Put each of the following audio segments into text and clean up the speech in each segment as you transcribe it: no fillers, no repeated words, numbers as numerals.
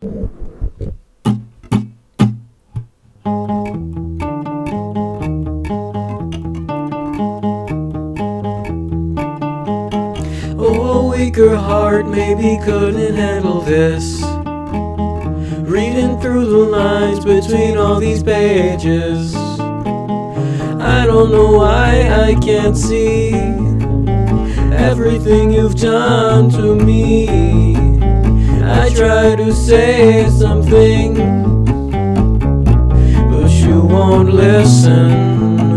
Oh, a weaker heart maybe couldn't handle this, reading through the lines between all these pages. I don't know why I can't see everything you've done to me. I try to say something, but you won't listen.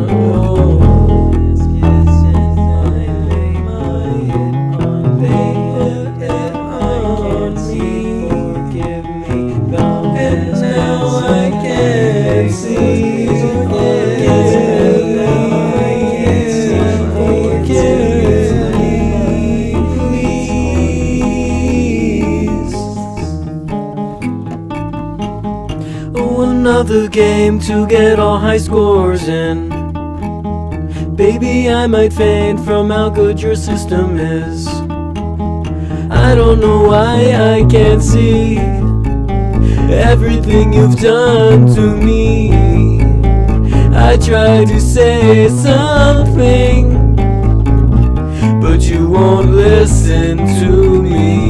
Another game to get all high scores in. Baby, I might faint from how good your system is. I don't know why I can't see everything you've done to me. I try to say something, but you won't listen to me.